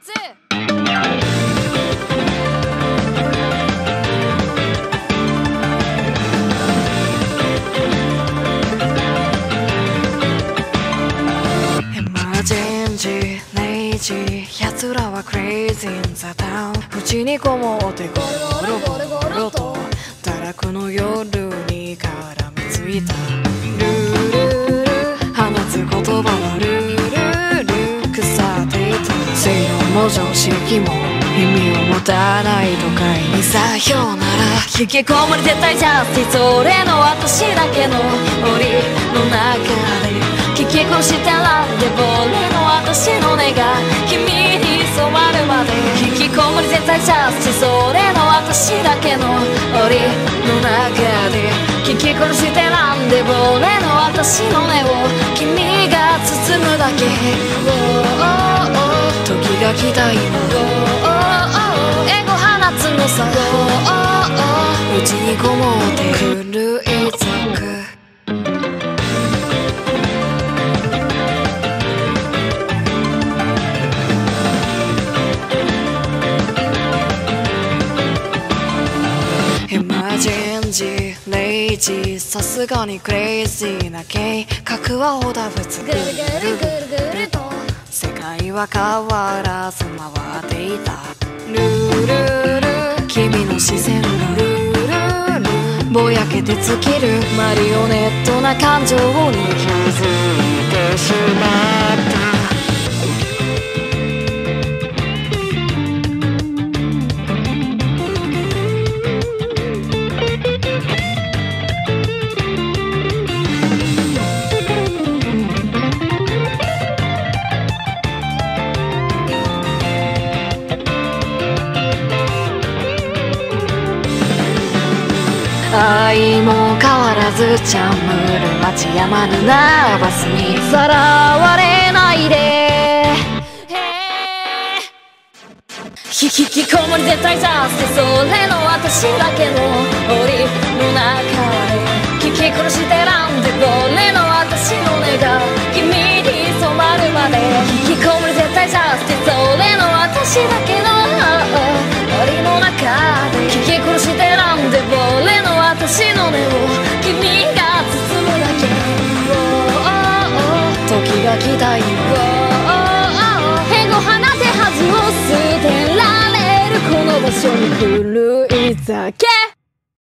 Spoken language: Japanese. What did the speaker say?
エマージェンジーレイジー奴らはクレイジー in the town 家にこもってゴロゴロゴロと堕落の夜に絡みついたルールル放つ言葉はルールル腐っていた正論も常識も意味を持たない都会にさようなら引きこもり絶対ジャスティス俺の私だけの檻の中で聞き越してらんでぼ俺の私の根が君に染まるまで引きこもり絶対ジャスティス俺の私だけの檻の中で聞き殺してらんでぼ俺の私の根を君が包むだけ時が来た今エゴ放つのさうちにこもって狂い咲くエマージェンジーレイジーさすがにクレイジーな計画はオダブツぐるぐるぐるぐると世界は変わらず回っていたルールル君の視線がルールルぼやけて尽きるマリオネットな感情に気づいてしまった愛も変わらずチャムる街山のナーバスにさらわれないで引きこもり絶対ジャスティス俺の私だけの檻の中で聞き殺してらんで俺の私の根が君に染まるまで引きこもり絶対ジャスティス俺の私だけの檻の中で聞き殺してらんで俺の私の根を君が包むだけ時が来た今エゴ放て恥を捨てられるこの場所に狂い咲け